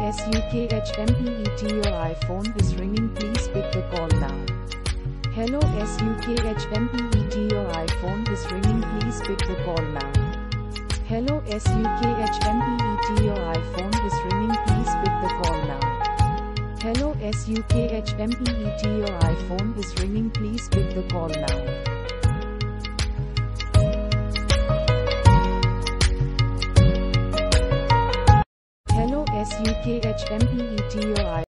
SUKHMEET your iPhone is ringing, please pick the call now. Hello SUKHMEET your iPhone is ringing, please pick the call now. Hello SUKHMEET your iPhone is ringing, please pick the call now. Hello SUKHMEET your iPhone is ringing, please pick the call now. SUKHMEET your